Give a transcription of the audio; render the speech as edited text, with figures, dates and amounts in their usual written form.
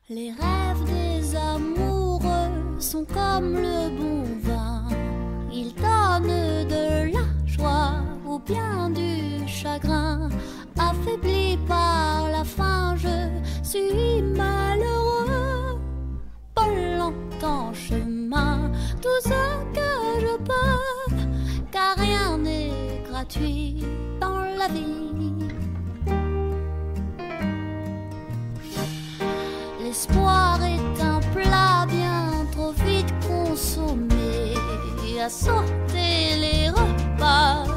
Les rêves des amoureux sont comme le bon vin. Ils donnent de la joie ou bien du chagrin. Affaibli par la faim, je suis malheureux. Pas longtemps chemin, tout ce que je peux, car rien n'est gratuit dans la vie. L'espoir est un plat bien trop vite consommé. À sauter les repas